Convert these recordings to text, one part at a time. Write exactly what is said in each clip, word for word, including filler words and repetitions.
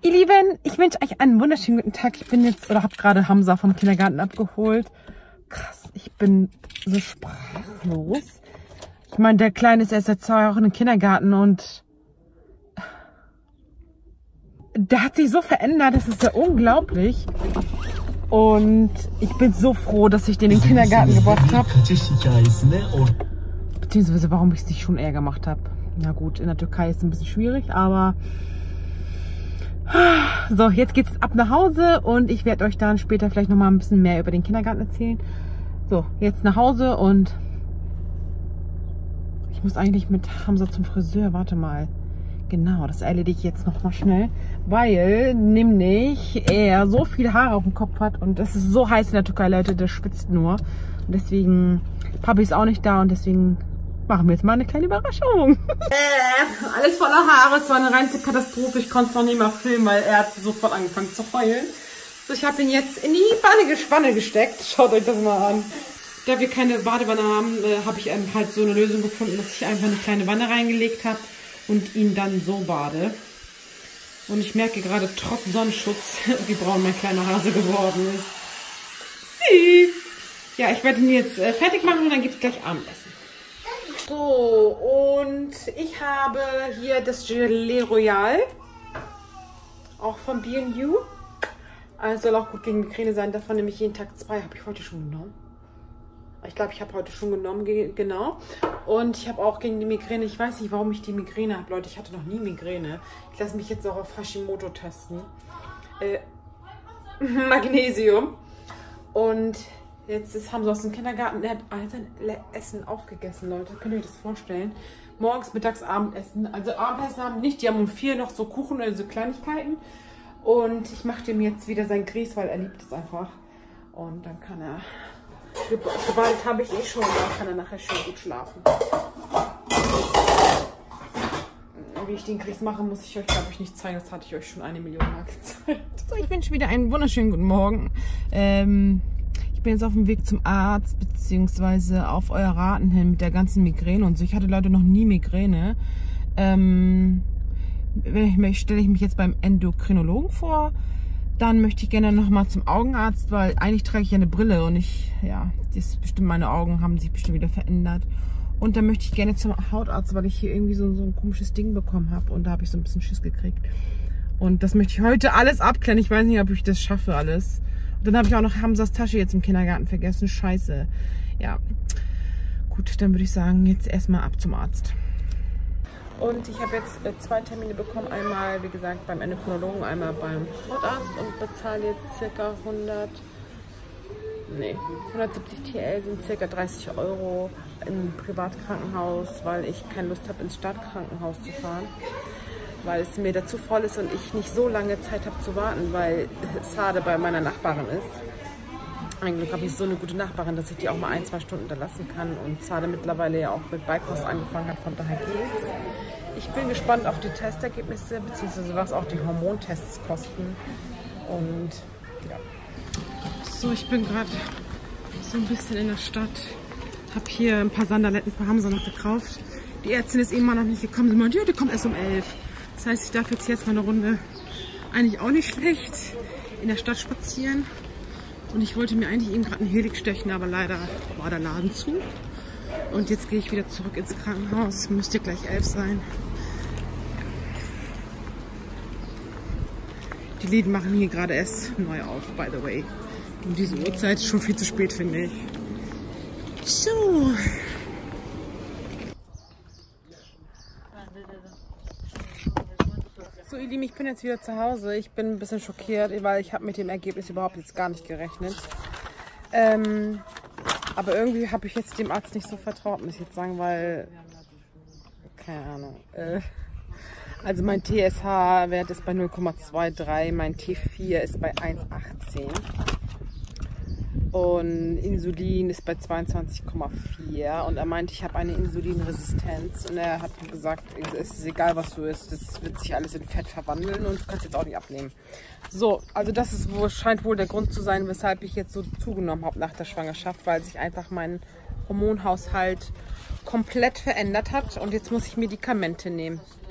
Ihr Lieben, ich wünsche euch einen wunderschönen guten Tag. Ich bin jetzt, oder habe gerade Hamza vom Kindergarten abgeholt. Krass, ich bin so sprachlos. Ich meine, der Kleine ist erst seit zwei Wochen im Kindergarten und der hat sich so verändert, das ist ja unglaublich. Und ich bin so froh, dass ich den in den Kindergarten gebracht habe. Beziehungsweise, warum ich es nicht schon eher gemacht habe. Na gut, in der Türkei ist es ein bisschen schwierig, aber... So, jetzt geht's ab nach Hause und ich werde euch dann später vielleicht noch mal ein bisschen mehr über den Kindergarten erzählen. So, jetzt nach Hause und ich muss eigentlich mit Hamza zum Friseur. Warte mal. Genau, das erledige ich jetzt noch mal schnell, weil nämlich er so viele Haare auf dem Kopf hat und es ist so heiß in der Türkei, Leute, der schwitzt nur. Und deswegen, Papi ist auch nicht da und deswegen machen wir jetzt mal eine kleine Überraschung. Äh, alles voller Haare, es war eine reinste Katastrophe. Ich konnte es noch nicht mal filmen, weil er hat sofort angefangen zu heulen. So, ich habe ihn jetzt in die Badegespanne gesteckt. Schaut euch das mal an. Da wir keine Badewanne haben, äh, habe ich ähm, halt so eine Lösung gefunden, dass ich einfach eine kleine Wanne reingelegt habe und ihn dann so bade. Und ich merke gerade trotz Sonnenschutz, wie braun mein kleiner Hase geworden ist. Süß. Ja, ich werde ihn jetzt äh, fertig machen und dann gibt es gleich Abendessen. So, und ich habe hier das Gelee Royal, auch von B and U. Also soll auch gut gegen Migräne sein, davon nehme ich jeden Tag zwei, habe ich heute schon genommen. Ich glaube, ich habe heute schon genommen, genau. Und ich habe auch gegen die Migräne, ich weiß nicht, warum ich die Migräne habe, Leute, ich hatte noch nie Migräne. Ich lasse mich jetzt auch auf Hashimoto testen. Äh, Magnesium. Und... Jetzt ist, haben sie aus dem Kindergarten, der hat all sein Essen aufgegessen, Leute. Könnt ihr euch das vorstellen? Morgens, mittags, Abendessen. Also Abendessen haben nicht, die haben um vier noch so Kuchen oder so Kleinigkeiten. Und ich mache dem jetzt wieder sein Grieß, weil er liebt es einfach. Und dann kann er, sobald habe ich eh schon, dann kann er nachher schön gut schlafen. Wie ich den Grieß mache, muss ich euch, glaube ich, nicht zeigen. Das hatte ich euch schon eine Million Mal gezeigt. So, ich wünsche wieder einen wunderschönen guten Morgen. Ähm... Ich bin jetzt auf dem Weg zum Arzt, beziehungsweise auf euer Raten hin mit der ganzen Migräne und so. Ich hatte Leute noch nie Migräne. Ähm, stelle ich mich jetzt beim Endokrinologen vor. Dann möchte ich gerne noch mal zum Augenarzt, weil eigentlich trage ich ja eine Brille und ich, ja, das bestimmt, meine Augen haben sich bestimmt wieder verändert. Und dann möchte ich gerne zum Hautarzt, weil ich hier irgendwie so, so ein komisches Ding bekommen habe und da habe ich so ein bisschen Schiss gekriegt. Und das möchte ich heute alles abklären. Ich weiß nicht, ob ich das schaffe alles. Dann habe ich auch noch Hamzas Tasche jetzt im Kindergarten vergessen. Scheiße. Ja. Gut, dann würde ich sagen, jetzt erstmal ab zum Arzt. Und ich habe jetzt äh, zwei Termine bekommen. Einmal, wie gesagt, beim Endokrinologen, einmal beim Hautarzt und bezahle jetzt circa hundert, nee, hundertsiebzig T L sind circa dreißig Euro im Privatkrankenhaus, weil ich keine Lust habe, ins Stadtkrankenhaus zu fahren. Weil es mir dazu voll ist und ich nicht so lange Zeit habe zu warten, weil Sade bei meiner Nachbarin ist. Eigentlich habe ich so eine gute Nachbarin, dass ich die auch mal ein, zwei Stunden da lassen kann und Sade mittlerweile ja auch mit Beikost angefangen hat, von daher geht's. Ich bin gespannt auf die Testergebnisse, beziehungsweise was auch die Hormontests kosten. Und ja. So, ich bin gerade so ein bisschen in der Stadt. Habe hier ein paar Sandaletten für Hamza noch gekauft. Die Ärztin ist eben mal noch nicht gekommen. Sie meint, ja, die kommt erst um elf. Das heißt, ich darf jetzt, jetzt mal eine Runde, eigentlich auch nicht schlecht, in der Stadt spazieren. Und ich wollte mir eigentlich eben gerade einen Helix stechen, aber leider war der Laden zu. Und jetzt gehe ich wieder zurück ins Krankenhaus. Müsste gleich elf sein. Die Läden machen hier gerade erst neu auf, by the way. Um diese Uhrzeit ist schon viel zu spät, finde ich. So. So, ihr Lieben, ich bin jetzt wieder zu Hause. Ich bin ein bisschen schockiert, weil ich habe mit dem Ergebnis überhaupt jetzt gar nicht gerechnet. Ähm, aber irgendwie habe ich jetzt dem Arzt nicht so vertraut, muss ich jetzt sagen, weil, keine Ahnung. Äh, also mein T S H-Wert ist bei null Komma drei, mein T vier ist bei eins Komma achtzehn. Und Insulin ist bei zweiundzwanzig Komma vier und er meinte, ich habe eine Insulinresistenz und er hat gesagt, es ist egal, was du isst, das wird sich alles in Fett verwandeln und du kannst jetzt auch nicht abnehmen. So, also das ist wohl, scheint wohl der Grund zu sein, weshalb ich jetzt so zugenommen habe nach der Schwangerschaft, weil sich einfach mein Hormonhaushalt komplett verändert hat und jetzt muss ich Medikamente nehmen.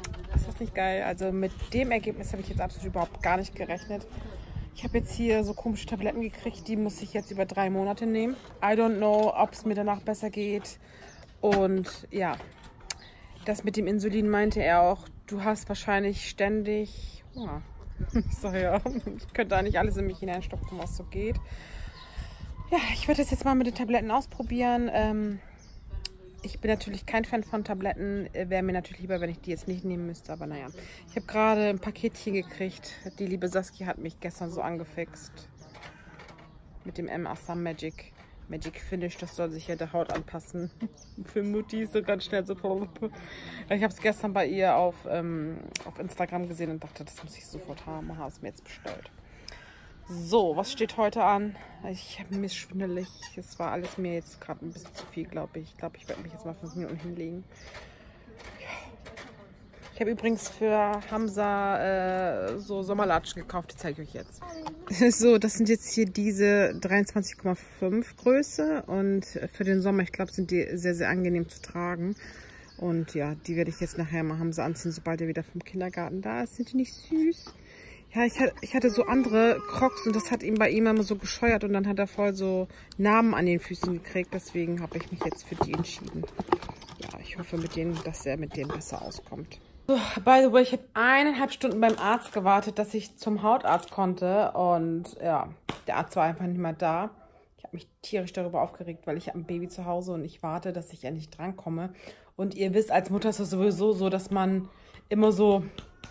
Ist das nicht geil? Also mit dem Ergebnis habe ich jetzt absolut überhaupt gar nicht gerechnet. Ich habe jetzt hier so komische Tabletten gekriegt, die muss ich jetzt über drei Monate nehmen. I don't know, ob es mir danach besser geht. Und ja, das mit dem Insulin meinte er auch, du hast wahrscheinlich ständig Hunger. Ich sage ja, ich könnte da nicht alles in mich hineinstopfen, was so geht. Ja, ich werde das jetzt mal mit den Tabletten ausprobieren. Ähm, ich bin natürlich kein Fan von Tabletten. Wäre mir natürlich lieber, wenn ich die jetzt nicht nehmen müsste. Aber naja, ich habe gerade ein Paketchen gekriegt. Die liebe Saskia hat mich gestern so angefixt. Mit dem M Assam Magic. Magic Finish, das soll sich ja der Haut anpassen. Für Mutti so ganz schnell so. Ich habe es gestern bei ihr auf, ähm, auf Instagram gesehen und dachte, das muss ich sofort haben. Habe es mir jetzt bestellt. So, was steht heute an? Ich habe mir schwindelig. Es war alles mir jetzt gerade ein bisschen zu viel, glaube ich. Ich glaube, ich werde mich jetzt mal fünf Minuten hinlegen. Ja. Ich habe übrigens für Hamza äh, so Sommerlatschen gekauft. Die zeige ich euch jetzt. So, das sind jetzt hier diese dreiundzwanzig Komma fünf Größe. Und für den Sommer, ich glaube, sind die sehr, sehr angenehm zu tragen. Und ja, die werde ich jetzt nachher mal Hamza anziehen, sobald er wieder vom Kindergarten da ist. Sind die nicht süß? Ja, ich hatte, ich hatte so andere Crocs und das hat ihn bei ihm immer so gescheuert und dann hat er voll so Narben an den Füßen gekriegt. Deswegen habe ich mich jetzt für die entschieden. Ja, ich hoffe, mit denen, dass er mit denen besser auskommt. So, by the way, ich habe eineinhalb Stunden beim Arzt gewartet, dass ich zum Hautarzt konnte. Und ja, der Arzt war einfach nicht mehr da. Ich habe mich tierisch darüber aufgeregt, weil ich habe ein Baby zu Hause und ich warte, dass ich endlich drankomme. Und ihr wisst, als Mutter ist es sowieso so, dass man immer so...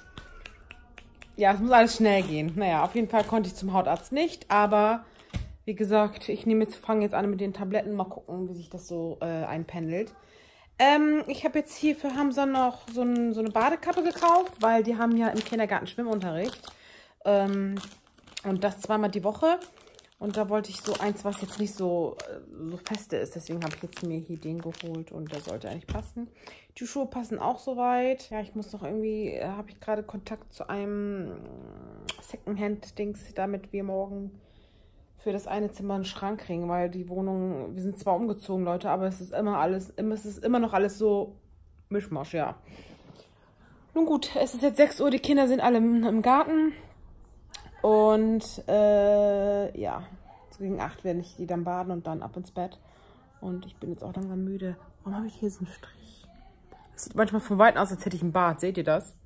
Ja, es muss alles schnell gehen. Naja, auf jeden Fall konnte ich zum Hautarzt nicht. Aber wie gesagt, ich nehme jetzt, fange jetzt an mit den Tabletten. Mal gucken, wie sich das so äh, einpendelt. Ähm, ich habe jetzt hier für Hamza noch so, ein, so eine Badekappe gekauft, weil die haben ja im Kindergarten Schwimmunterricht. Ähm, und das zweimal die Woche. Und da wollte ich so eins, was jetzt nicht so, so feste ist. Deswegen habe ich jetzt mir hier den geholt und der sollte eigentlich passen. Die Schuhe passen auch soweit. Ja, ich muss noch irgendwie, äh, habe ich gerade Kontakt zu einem Secondhand-Dings, damit wir morgen für das eine Zimmer einen Schrank kriegen, weil die Wohnung, wir sind zwar umgezogen, Leute, aber es ist immer alles, immer, es ist immer noch alles so Mischmasch, ja. Nun gut, es ist jetzt sechs Uhr, die Kinder sind alle im, im Garten. Und äh, ja, so gegen acht werde ich die dann baden und dann ab ins Bett. Und ich bin jetzt auch langsam müde. Warum habe ich hier so einen Strich? Das sieht manchmal von Weitem aus, als hätte ich einen Bart. Seht ihr das?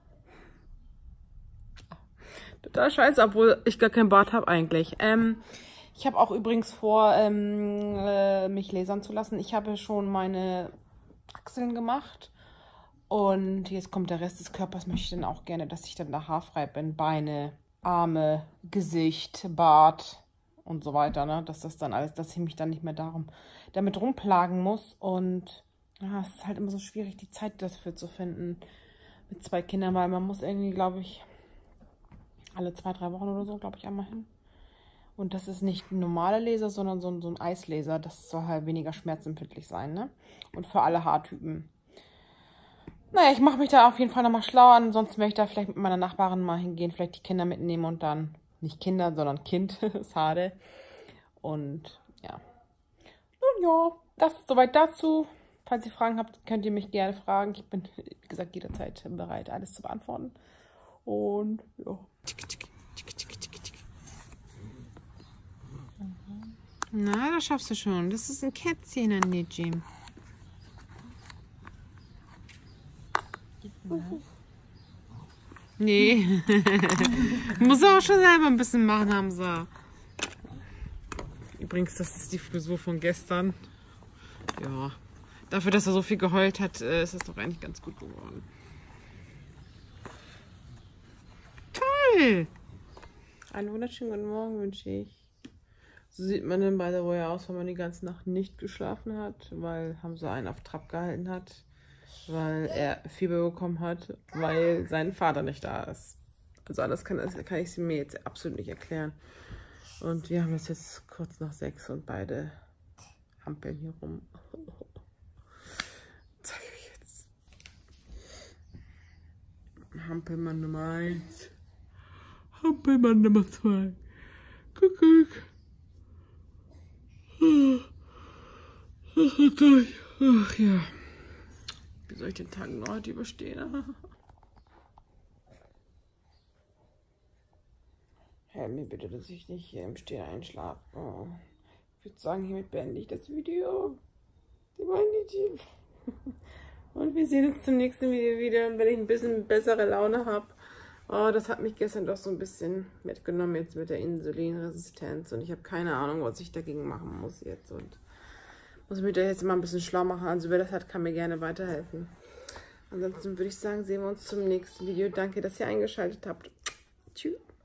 Total scheiße, obwohl ich gar keinen Bart habe eigentlich. Ähm, ich habe auch übrigens vor, ähm, äh, mich lasern zu lassen. Ich habe schon meine Achseln gemacht. Und jetzt kommt der Rest des Körpers. Möchte ich dann auch gerne, dass ich dann da haarfrei bin. Beine, Arme, Gesicht, Bart und so weiter, ne? Dass das dann alles, dass ich mich dann nicht mehr darum damit rumplagen muss. Und ja, es ist halt immer so schwierig, die Zeit dafür zu finden mit zwei Kindern, weil man muss irgendwie, glaube ich, alle zwei, drei Wochen oder so, glaube ich, einmal hin. Und das ist nicht ein normaler Laser, sondern so ein, so ein Eislaser. Das soll halt weniger schmerzempfindlich sein, ne? Und für alle Haartypen. Naja, ich mache mich da auf jeden Fall nochmal schlau. Ansonsten werde ich da vielleicht mit meiner Nachbarin mal hingehen, vielleicht die Kinder mitnehmen und dann, nicht Kinder, sondern Kind, Sade. Und ja. Nun ja, das ist soweit dazu. Falls ihr Fragen habt, könnt ihr mich gerne fragen. Ich bin, wie gesagt, jederzeit bereit, alles zu beantworten. Und ja. Na, das schaffst du schon. Das ist ein Kätzchen, ein Nidjim. Nee. Muss auch schon selber ein bisschen machen, Hamza. Übrigens, das ist die Frisur von gestern. Ja. Dafür, dass er so viel geheult hat, ist es doch eigentlich ganz gut geworden. Toll! Einen wunderschönen guten Morgen wünsche ich. So sieht man dann bei der Way aus, wenn man die ganze Nacht nicht geschlafen hat, weil Hamza einen auf Trab gehalten hat. Weil er Fieber bekommen hat, weil sein Vater nicht da ist. Also anders kann, kann ich sie mir jetzt absolut nicht erklären. Und wir haben es jetzt kurz nach sechs und beide hampeln hier rum. Zeige ich jetzt. Hampelmann Nummer eins. Hampelmann Nummer zwei. Kuckuck. Ach ja. Wie soll ich den Tag noch heute überstehen? Helf mir bitte, dass ich nicht hier im Stehen einschlafe. Oh. Ich würde sagen, hiermit beende ich das Video. Definitiv. Und wir sehen uns zum nächsten Video wieder, wenn ich ein bisschen bessere Laune habe. Oh, das hat mich gestern doch so ein bisschen mitgenommen jetzt mit der Insulinresistenz. Und ich habe keine Ahnung, was ich dagegen machen muss jetzt. Und muss mich da jetzt mal ein bisschen schlau machen. Also wer das hat, kann mir gerne weiterhelfen. Ansonsten würde ich sagen, sehen wir uns zum nächsten Video. Danke, dass ihr eingeschaltet habt. Tschüss.